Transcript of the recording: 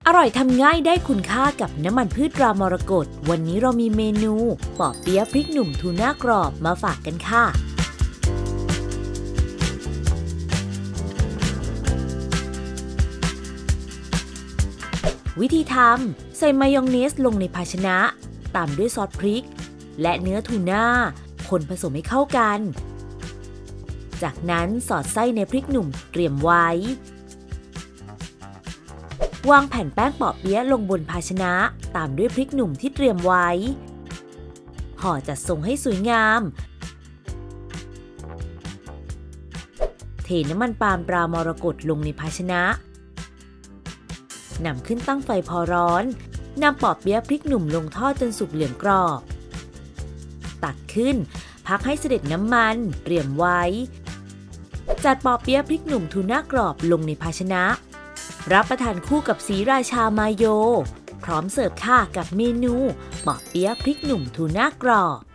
อร่อยทำง่ายได้คุณค่ากับน้ำมันพืชตรามรกตวันนี้เรามีเมนูปอเปี๊ยะพริกหนุ่มทูน่ากรอบมาฝากกันค่ะวิธีทำใส่มายองเนสลงในภาชนะตามด้วยซอสพริกและเนื้อทูน่าคนผสมให้เข้ากันจากนั้นสอดไส้ในพริกหนุ่มเตรียมไว้วางแผ่นแป้งปอเปี๊ยะลงบนภาชนะตามด้วยพริกหนุ่มที่เตรียมไว้ห่อจัดทรงให้สวยงามเทน้ำมันปาล์มตรามรกตลงในภาชนะนำขึ้นตั้งไฟพอร้อนนำปอเปี๊ยะพริกหนุ่มลงทอดจนสุกเหลืองกรอบตักขึ้นพักให้เสด็จน้ำมันเตรียมไว้จัดปอเปี๊ยะพริกหนุ่มทูน่ากรอบลงในภาชนะรับประทานคู่กับศรีราชามาโยพร้อมเสิร์ฟค่ะกับเมนูปอเปี๊ยะพริกหนุ่มทูน่ากรอบ